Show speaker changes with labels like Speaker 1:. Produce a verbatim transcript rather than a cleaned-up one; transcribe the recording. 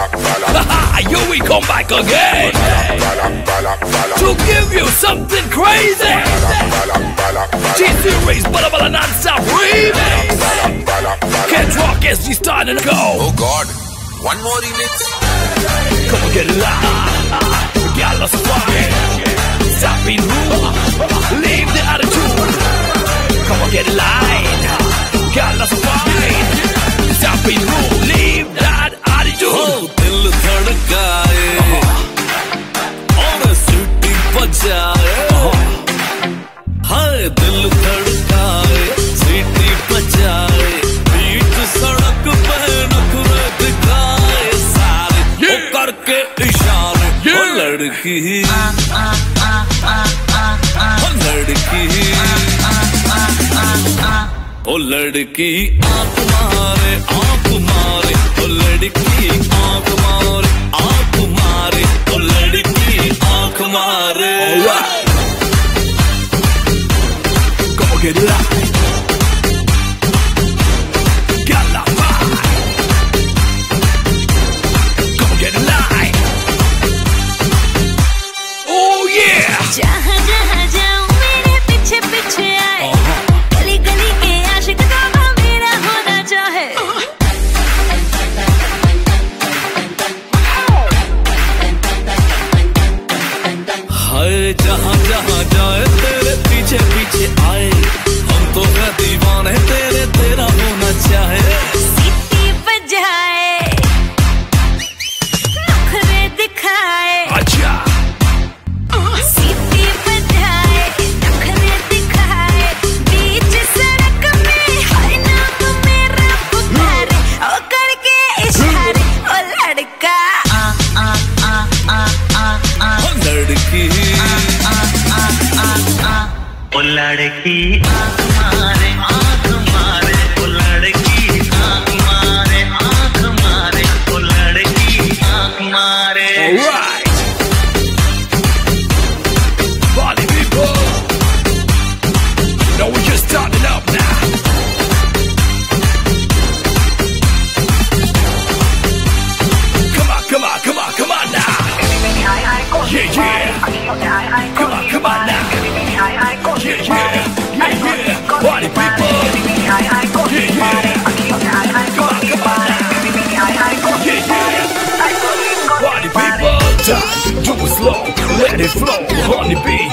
Speaker 1: Here we come back again to give you something crazy. G-Series, bala bala non-stop remix. Can't rock as we starting to go.
Speaker 2: Oh God, one more remix.
Speaker 1: Come on, get live. Y'all are so fine. Stop being rude. Leave the attitude. Come on, get live. Y'all are so fine. Stop being rude. Leave that attitude.
Speaker 3: Oh, दिल धड़काए और सीटी बजाए. हाय दिल धड़काए सीटी बजाए. बीच सड़क पे नखरे दिखाए सारे. वो करके इशारे. वो लड़की वो लड़की वो लड़की आँख मारे आँख मारे. वो लड़की आँख मारे आँख मारे. वो लड़की आँख मारे.
Speaker 1: Alright. Come on, get live. Got la vibe. Come on, get live. Oh yeah.
Speaker 4: जहाँ जहाँ जाऊँ मेरे पीछे पीछे आए. गली गली के आशिक का मेरा होना चाहे.
Speaker 3: हाय जहाँ जहाँ जाए तेरे पीछे पीछे आए. हम तो है दीवाने तेरे तेरा होना चाहे.
Speaker 4: सीटी बजाए नखरे दिखाए.
Speaker 1: अच्छा.
Speaker 4: सीटी बजाए नखरे दिखाए. बीच सड़क में हर नाम मेरा पुकारे. ओ करके इशारे. ओ लड़का
Speaker 3: वो लड़की
Speaker 5: ओ लड़की आँख मारे आँख मारे. ओ लड़की आँख मारे आँख मारे. ओ लड़की आँख मारे.
Speaker 1: Alright. Party people. No, we're just starting up now. Come on, come on, come on, come on now. Yeah, yeah. Come on, come on now. Yeah, yeah. Yeah, yeah. Party people. Yeah, yeah. Come on, come on now. Yeah, yeah. Party people. Time, do it slow. Let it flow. On the beat.